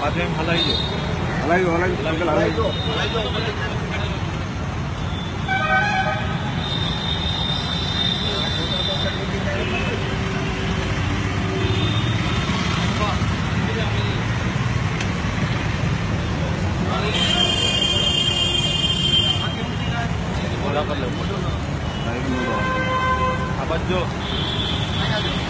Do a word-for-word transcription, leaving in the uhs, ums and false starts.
बाद में हलाई हलाई हलाई अंकल हलाई बोला कर लो अब जो